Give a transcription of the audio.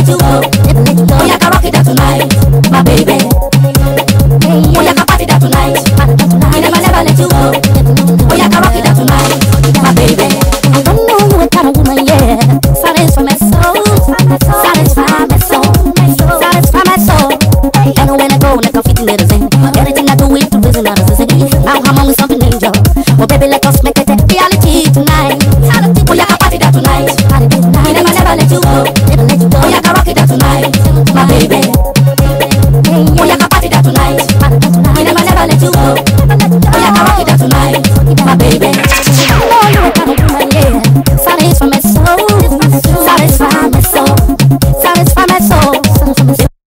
let you go. Oh, yeah, can rock it out tonight, my baby. Oh, yeah, can party that tonight. I never let you go. Oh, yeah, can rock it out tonight, my baby. I don't know what kind of woman, yeah. Satisfy my soul, satisfy my soul, satisfy my soul. And when I go, like I'm feeling little thing. Anything I do, it to visit another thing. I'm on with something angel. Oh, baby, like